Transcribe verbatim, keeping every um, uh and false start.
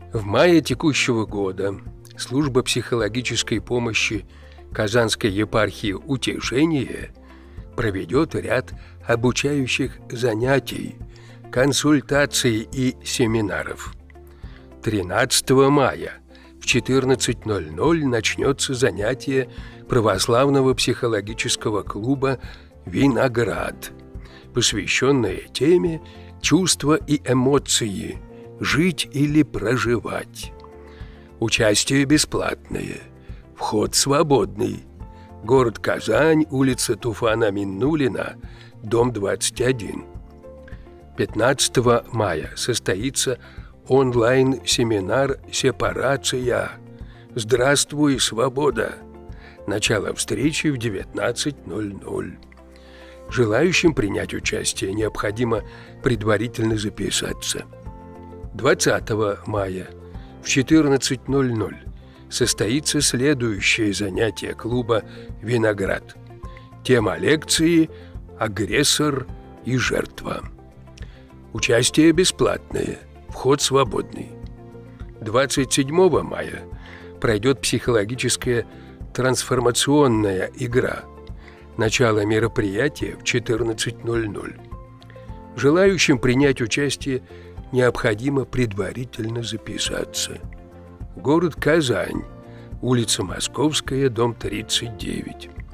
В мае текущего года служба психологической помощи Казанской епархии «Утешение» проведет ряд обучающих занятий, консультаций и семинаров. тринадцатого мая в четырнадцать ноль ноль начнется занятие православного психологического клуба «Виноград», посвященное теме «Чувства и эмоции. Жить или проживать». Участие бесплатное, вход свободный. Город Казань, улица Туфана Миннулина, дом двадцать один. пятнадцатого мая состоится онлайн-семинар «Сепарация. Здравствуй, свобода». Начало встречи в девятнадцать ноль ноль. Желающим принять участие необходимо предварительно записаться. двадцатого мая в четырнадцать ноль ноль состоится следующее занятие клуба «Виноград». Тема лекции «Агрессор и жертва». Участие бесплатное, вход свободный. двадцать седьмого мая пройдет психологическая трансформационная игра. Начало мероприятия в четырнадцать ноль ноль. Желающим принять участие необходимо предварительно записаться. Город Казань, улица Московская, дом тридцать девять.